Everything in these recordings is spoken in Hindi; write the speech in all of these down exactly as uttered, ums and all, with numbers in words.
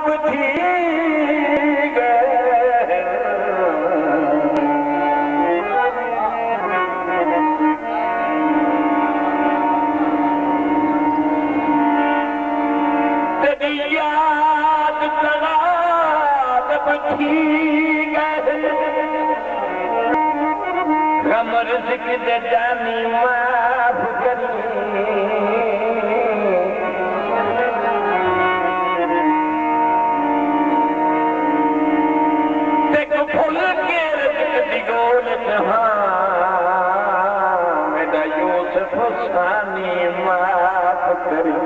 जानी माफ करी देखो फुल के रजक गोल मेरा यूसुफ सानी माफ करी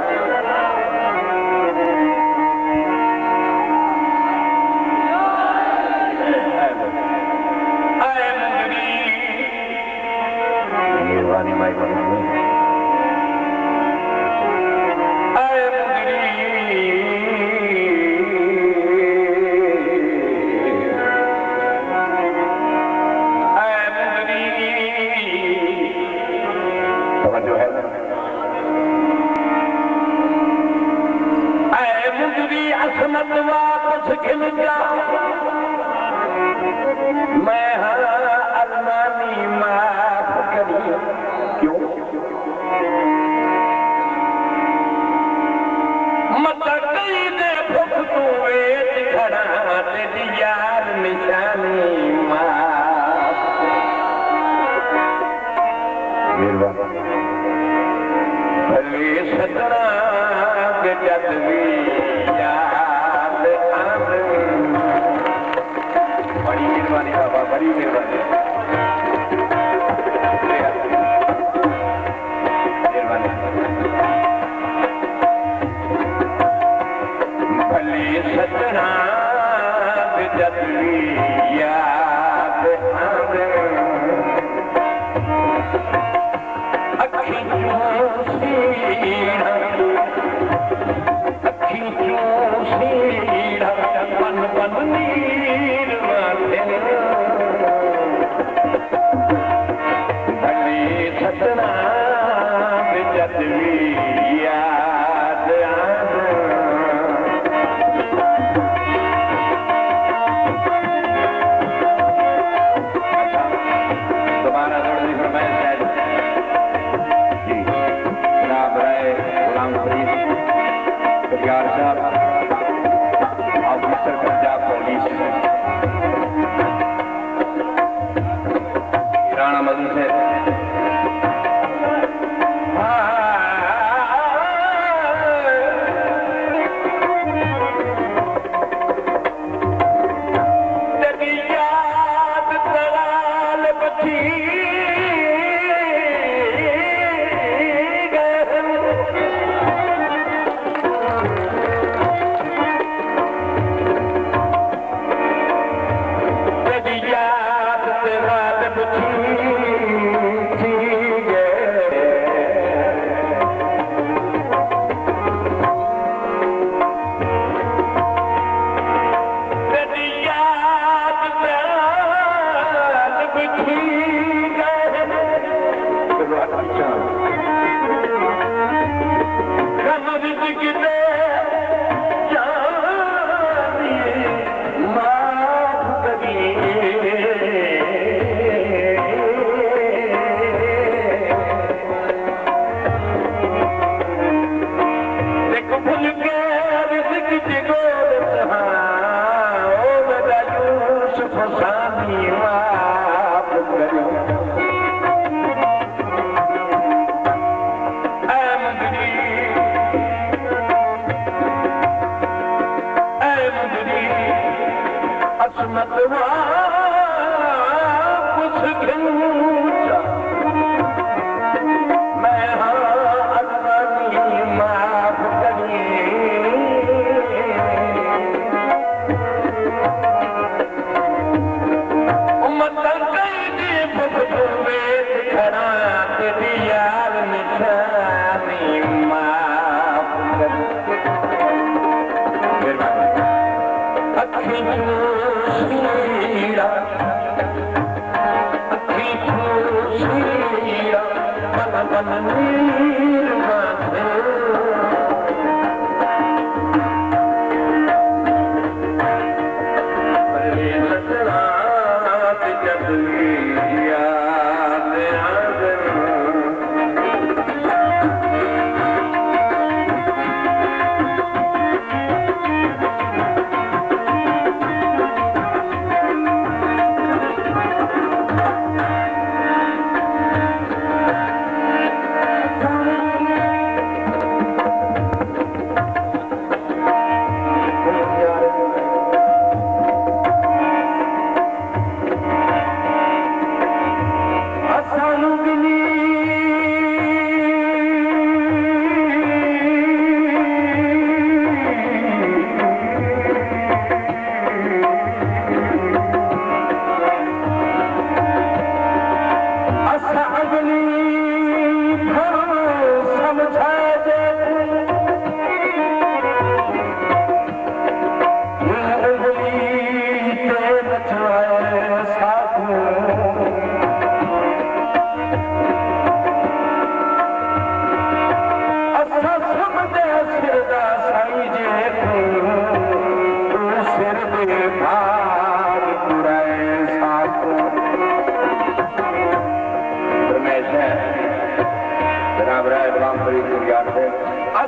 मैं अरमानी माफ करी क्यों मत कई दे भुख तू वेच खड़ा तेरी यार निशानी माफ भले सतना के जदवी बड़ी मेहरबानी बाबा बड़ी मेहरबानी मेहरबानी भले सतना जदवी याद आवे अखी चूसीड़ा अखी चूसीड़ा पन पन नीर भले सतना जदवी याद आवे दोबारा थोड़ी फरमाइश है जी जनाब राय गुलाम फरीद सरकार साहब ऑफिसर पंजाब पुलिस राणा मधु से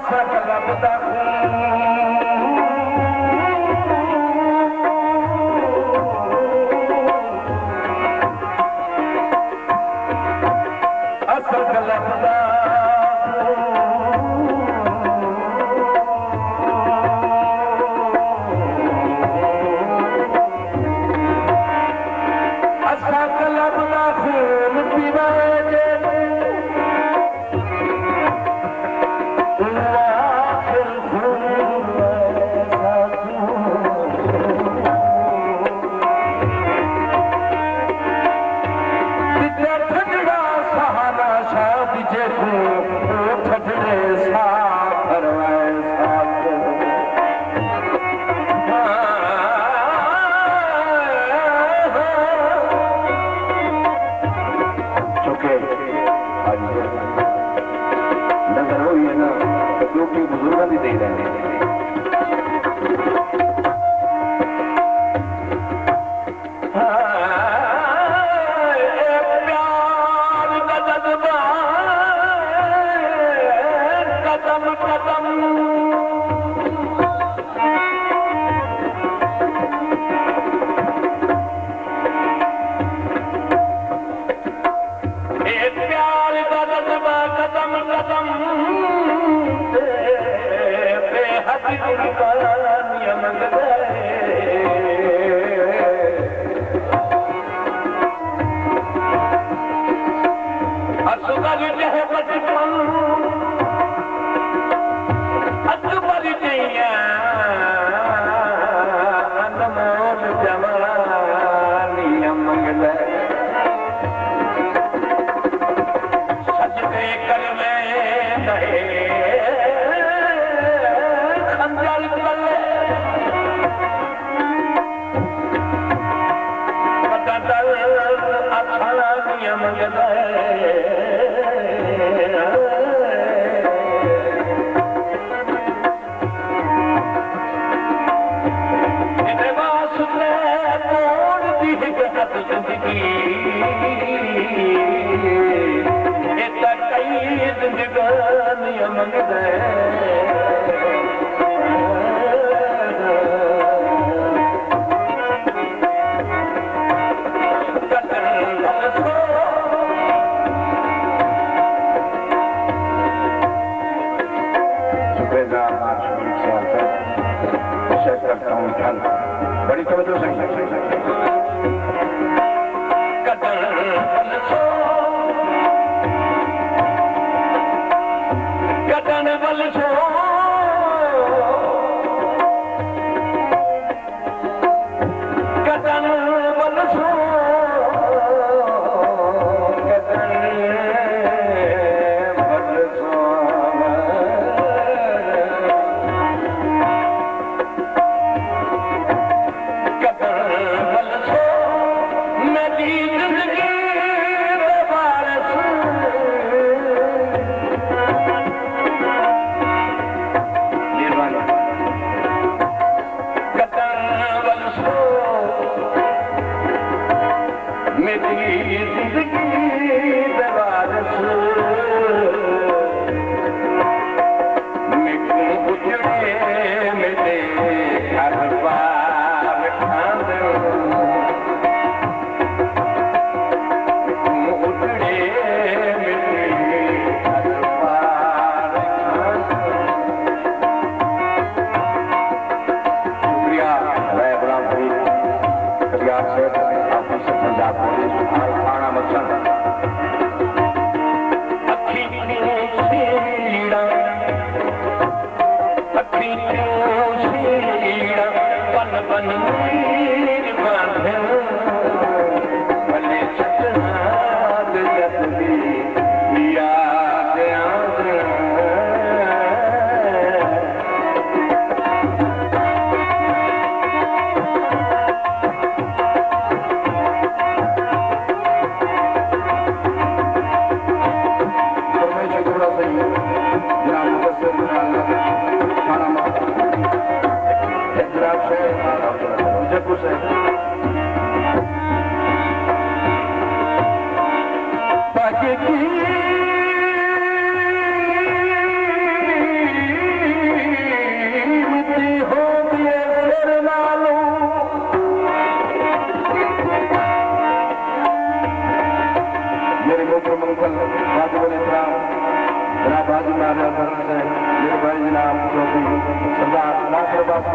Thank you.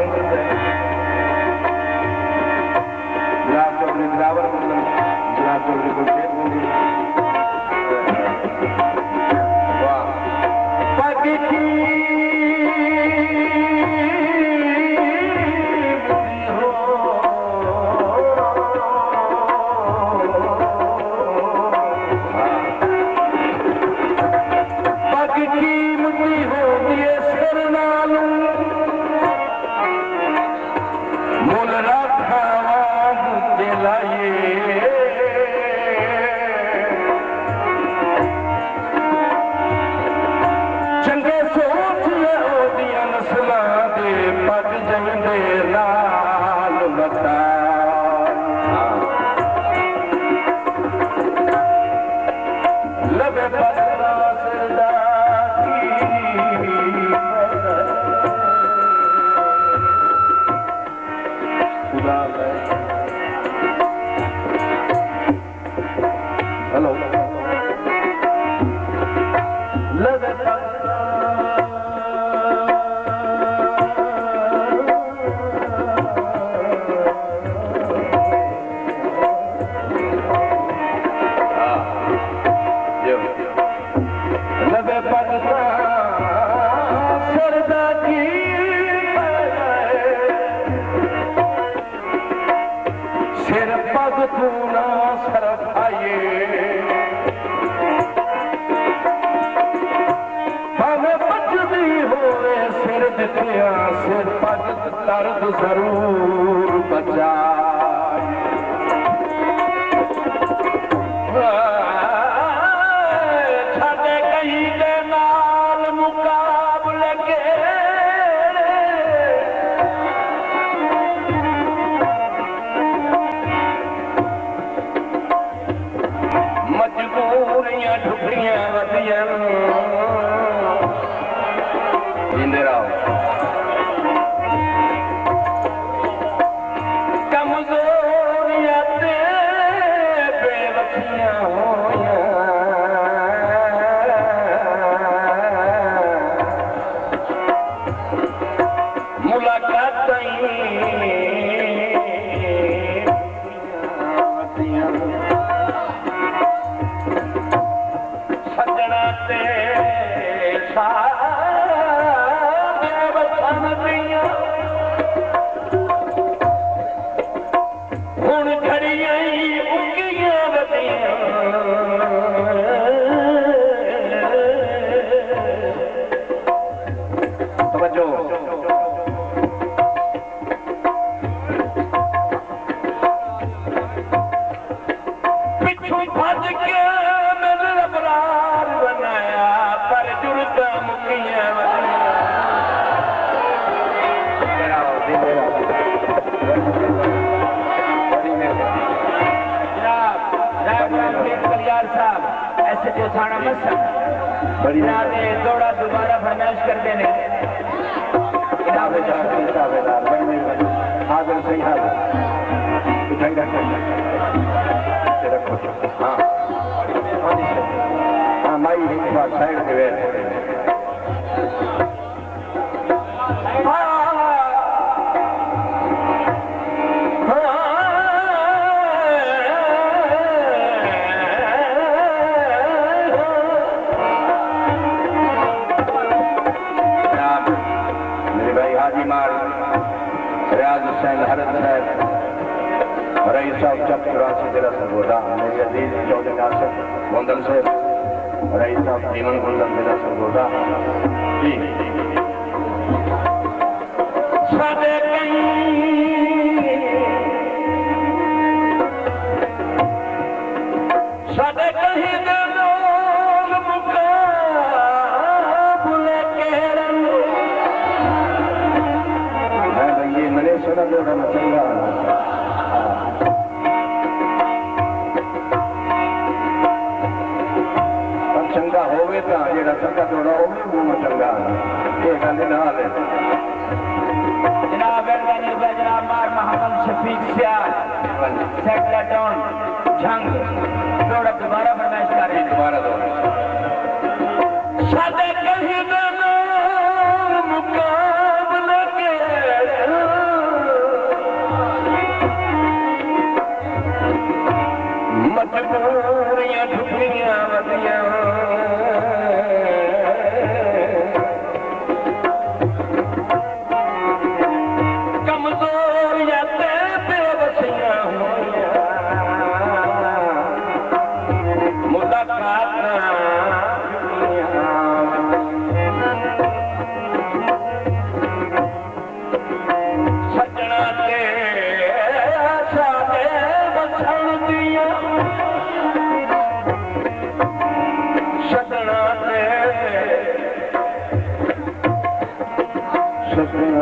जनाब चौधरी दिलावर मुल्ला, जनाब चौधरी गुलशेद मुल्ला। वाह पाकी की जरूर बचा छड़े कहीं दे नाल मुकाबले के मजबूरियां ढुकरियां वधियां जिंदे रहो दौड़ा दोबारा फरमाइश कर देने हाजिर सही हाजिर हाँ हाँ माई एक बार साइड पे बैठ रईस साहब चक चौरासी जिला सरगोदा मेरी अजीज चौधरी नासिर गोंदल से रईस साहब जीवन गोंदल जिला सरगोदा जी सादे कहीं सादे कहीं दे लोग मुकाबले के मैं भैया मैंने सुना जोड़ा मचंगा चंगा होवे तो जेड़ा चंगा थोड़ा होवे वो में चंगा ये गल नाल है जनाब वेलकम जनाब मार मोहम्मद शफीक सियाल सेक्टर टाउन झंग थोड़ा दोबारा फरमाइश कर रहे हैं दोबारा दो सादे कहीं दे मुकाबले के सजना ते सादे बसन दिया सजना ते सजना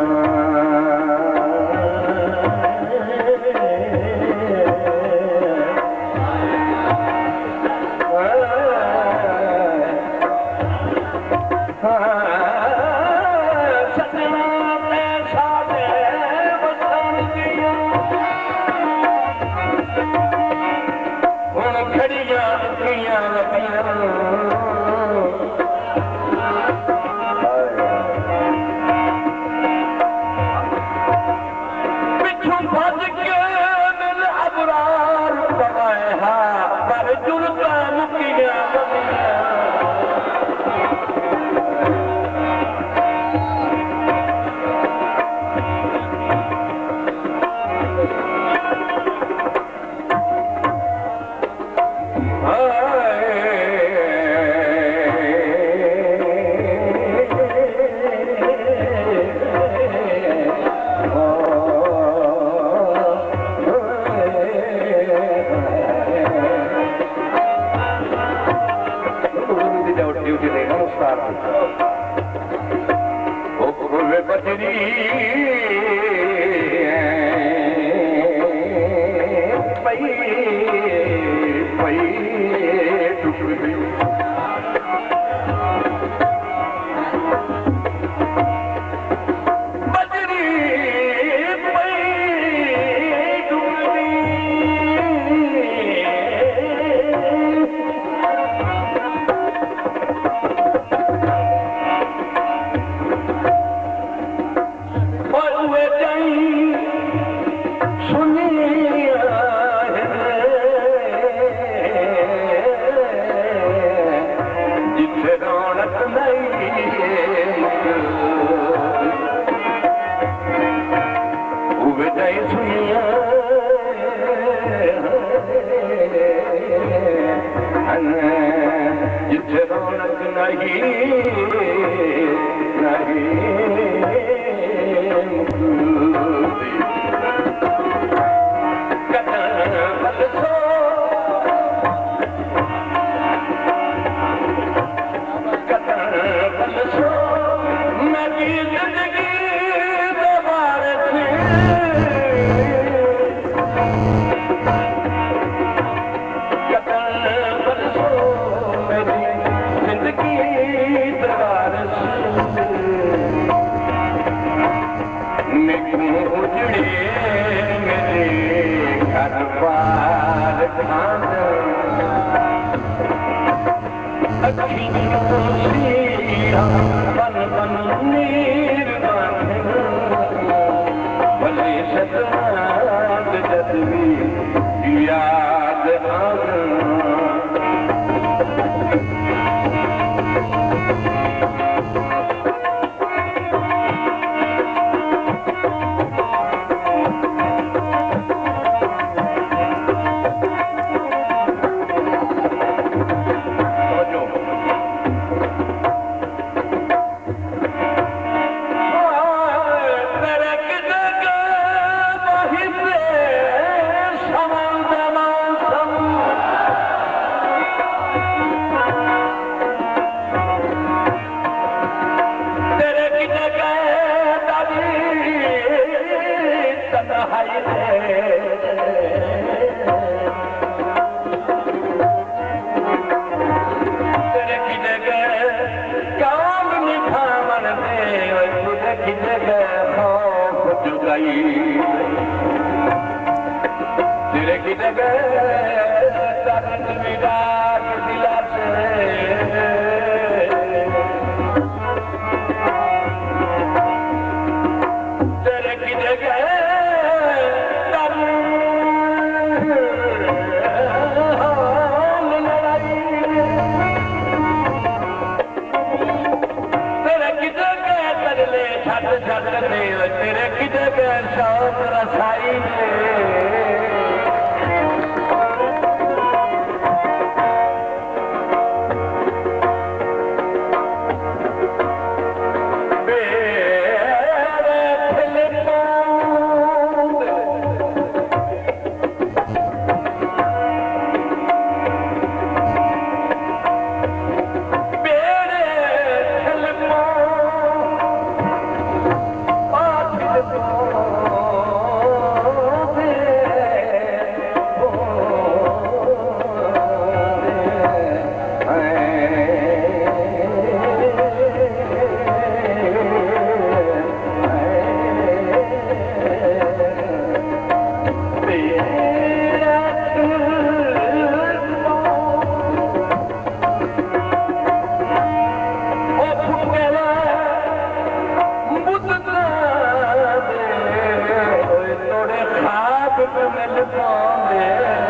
मिल पावे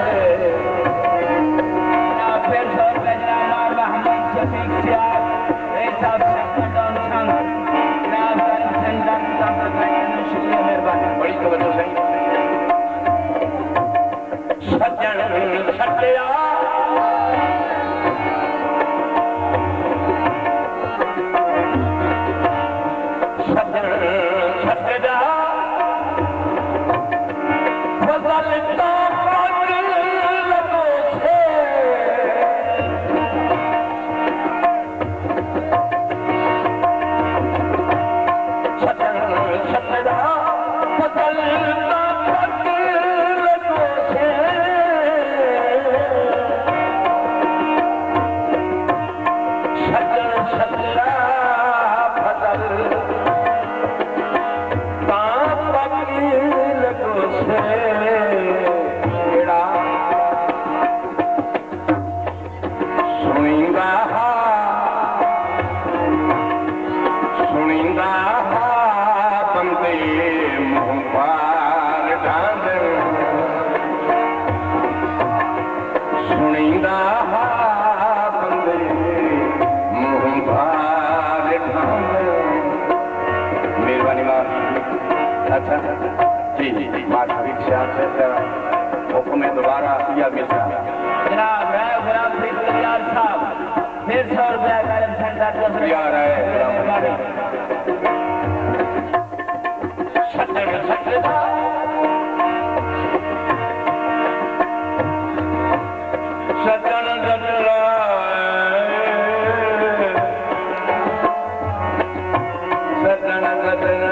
ना फिर सौ बजना मार महमूद शफीक सियार ऐसा शक्करदान संग ना कर संदन संग करने शुक्रिया मेहरबानी बड़ी तवज्जो सही सज्जन सत्या सज्जन सत्या फजल का पग लगो छे सज्जन सत्या फजल का पग लगो छे सज्जन सत्या फजल का पग लगो छे सुनिंदा सुनिंदा बंदे मुँह पार डांद सुनिंदा बंदे मुँह पार डांद मेहरबानी मार अच्छा जी जी जी मार हबीब सियार से हुक्म दोबारा या मिलता जनाब मैं गुलाम फरीद यार साहब फिर सौ रुपया कलम सेंटर शुक्रिया है सज्जन सत्या सज्जन सत्या सज्जन सत्या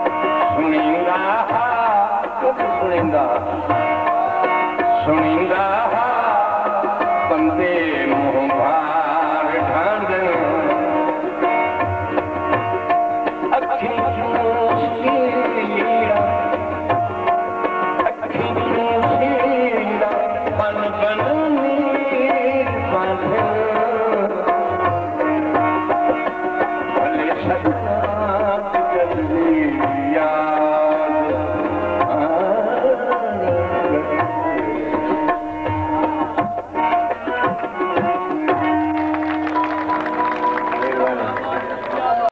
सुनिंदा सुनिंदा